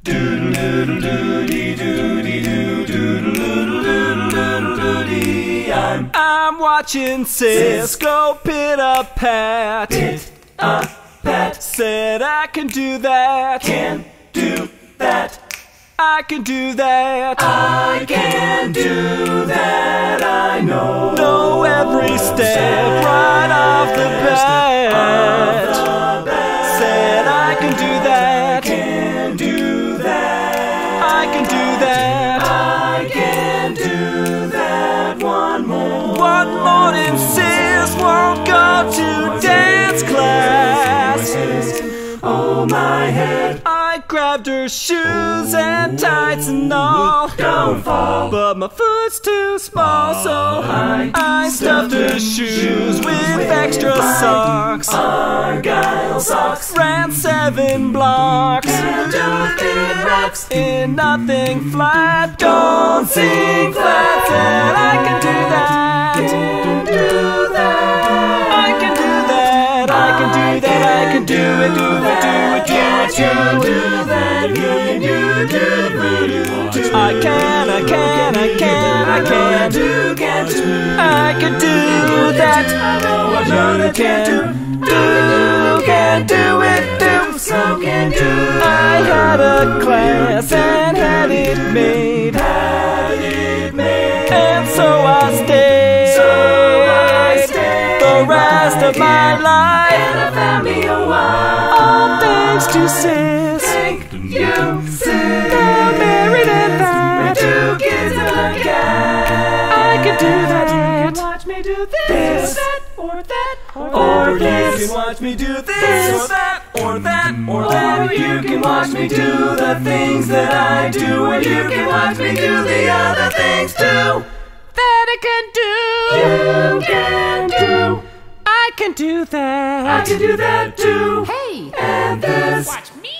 I'm watching Cisco pit-a-pat. Pit-a-pat. Said I can do that. Can do that. I can do that. I can do that. I know every step right off the bat. Said I can do that. Can do that. I can do that. I can do that. One morning, sis won't go to dance class. Oh, my head. I grabbed her shoes and tights and all. Don't fall. But my foot's too small, so I stuffed her shoes with extra socks. Argyle socks. Ran 7 blocks. Can't do thin rocks. In nothing flat. Don't sing flat. Said I can do that. Can do that. I can do that. I can do that. I can do it. Do it. Can do that. Can you do I can. I can do that. You can do it. So can do. I had a class and had it made. And so I stayed. The rest of my life. And I found me a wife. All thanks to sis. Thank you, sis. They're married and that. With 2 kids and a cat. I can do that. Watch me do this, or that, or this. You can watch me do this, or that, or that, or that. Or you can watch me do the things that I do, or you can watch me do the other things too. That I can do. You can do. I can do that. I can do that too. Hey! And this. Watch me